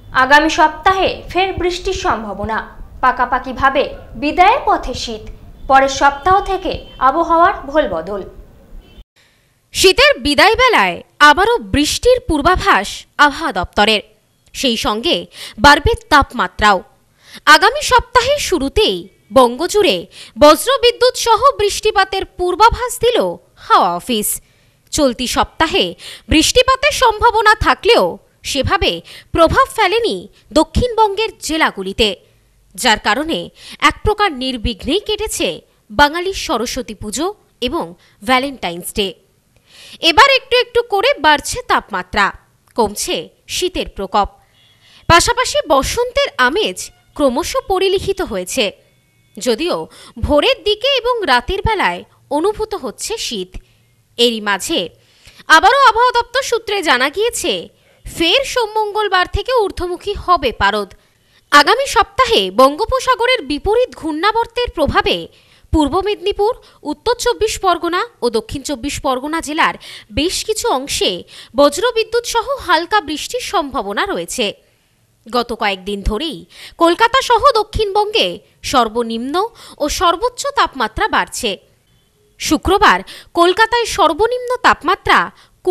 আগামী সপ্তাহে ফের বৃষ্টির সম্ভাবনা। পাকাপাকিভাবে বিদায়ের পথে শীত। পরের সপ্তাহ থেকে আবহাওয়ার ভোলবদল। শীতের বিদায় বেলায় আবারও বৃষ্টির পূর্বাভাস আবহাওয়া দপ্তরের। সেই সঙ্গে বাড়বে তাপমাত্রাও। আগামী সপ্তাহের শুরুতেই বঙ্গজুড়ে বজ্রবিদ্যুৎ সহ বৃষ্টিপাতের পূর্বাভাস দিল হাওয়া অফিস। চলতি সপ্তাহে বৃষ্টিপাতের সম্ভাবনা থাকলেও সেভাবে প্রভাব ফেলেনি দক্ষিণবঙ্গের জেলাগুলিতে, যার কারণে এক প্রকার নির্বিঘ্নেই কেটেছে বাঙালির সরস্বতী পুজো এবং ভ্যালেন্টাইন্স ডে। এবার একটু একটু করে বাড়ছে তাপমাত্রা, কমছে শীতের প্রকোপ। পাশাপাশি বসন্তের আমেজ ক্রমশ পরিলক্ষিত হয়েছে, যদিও ভোরের দিকে এবং রাতের বেলায় অনুভূত হচ্ছে শীত। এরই মাঝে আবারও আবহাওয়া দপ্তর সূত্রে জানা গিয়েছে, ফের সোম মঙ্গলবার থেকে ঊর্ধ্বমুখী হবে পারদ। আগামী সপ্তাহে বঙ্গোপসাগরের বিপরীত ঘূর্ণাবর্তের প্রভাবে পূর্ব মেদিনীপুর, উত্তর 24 পরগনা ও দক্ষিণ 24 পরগনা জেলার বেশ কিছু অংশে বজ্রবিদ্যুৎ সহ হালকা বৃষ্টির সম্ভাবনা রয়েছে। গত কয়েকদিন ধরেই কলকাতা সহ দক্ষিণবঙ্গে সর্বনিম্ন ও সর্বোচ্চ তাপমাত্রা বাড়ছে। শুক্রবার কলকাতায় সর্বনিম্ন তাপমাত্রা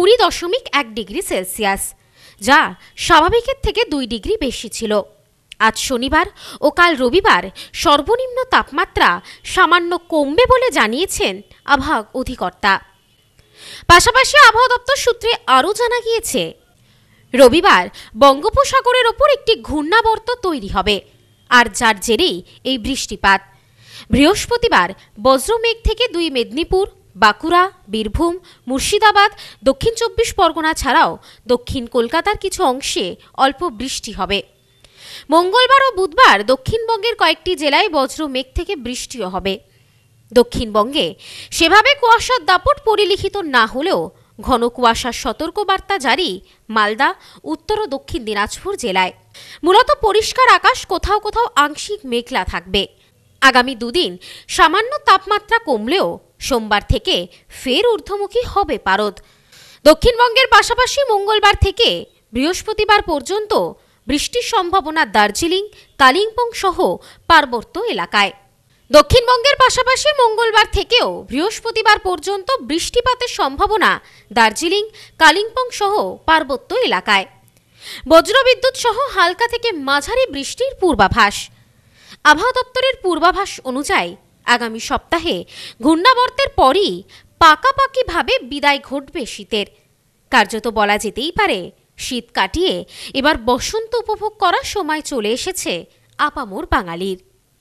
20.1 ডিগ্রি সেলসিয়াস, যা স্বাভাবিকের থেকে 2 ডিগ্রি বেশি ছিল। আজ শনিবার ও কাল রবিবার সর্বনিম্ন তাপমাত্রা সামান্য কমবে বলে জানিয়েছেন আবহাওয়া অধিকর্তা। পাশাপাশি আবহাওয়া দপ্তর সূত্রে আরও জানা গিয়েছে, রবিবার বঙ্গোপসাগরের ওপর একটি ঘূর্ণাবর্ত তৈরি হবে, আর যার জেরেই এই বৃষ্টিপাত। বৃহস্পতিবার বজ্রমেঘ থেকে 2 মেদিনীপুর, বাঁকুড়া, বীরভূম, মুর্শিদাবাদ, দক্ষিণ 24 পরগনা ছাড়াও দক্ষিণ কলকাতার কিছু অংশে অল্প বৃষ্টি হবে। মঙ্গলবার ও বুধবার দক্ষিণবঙ্গের কয়েকটি জেলায় বজ্রমেঘ থেকে বৃষ্টিও হবে। দক্ষিণবঙ্গে সেভাবে কুয়াশার দাপট পরিলক্ষিত না হলেও ঘন কুয়াশার সতর্কবার্তা জারি মালদা, উত্তর ও দক্ষিণ দিনাজপুর জেলায়। মূলত পরিষ্কার আকাশ, কোথাও কোথাও আংশিক মেঘলা থাকবে। আগামী দুদিন সামান্য তাপমাত্রা কমলেও সোমবার থেকে ফের ঊর্ধ্বমুখী হবে পারদ। দক্ষিণবঙ্গের পাশাপাশি মঙ্গলবার থেকে বৃহস্পতিবার পর্যন্ত বৃষ্টির সম্ভাবনা দার্জিলিং, কালিম্পং সহ পার্বত্য এলাকায়। দক্ষিণবঙ্গের পাশাপাশি মঙ্গলবার থেকেও বৃহস্পতিবার পর্যন্ত বৃষ্টিপাতের সম্ভাবনা দার্জিলিং, কালিম্পং সহ পার্বত্য এলাকায়। বজ্রবিদ্যুৎ সহ হালকা থেকে মাঝারি বৃষ্টির পূর্বাভাস। আবহাওয়া দপ্তরের পূর্বাভাস অনুযায়ী আগামী সপ্তাহে ঘূর্ণাবর্তের পরই পাকাপাকিভাবে বিদায় ঘটবে শীতের। কার্যত বলা যেতেই পারে, শীত কাটিয়ে এবার বসন্ত উপভোগ করার সময় চলে এসেছে আপামর বাঙালির।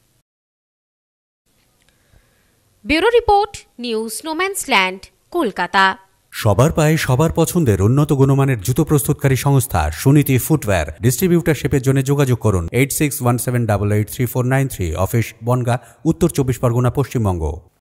Bureau report, news no man's land, Kolkata. সবার পায়ে সবার পছন্দের উন্নত গুণমানের জুতো প্রস্তুতকারী সংস্থা সুনীতি ফুটওয়্যার। ডিস্ট্রিবিউটারশিপের জন্য যোগাযোগ করুন 8617883493। অফিস বনগাঁ, উত্তর 24 পরগনা, পশ্চিমবঙ্গ।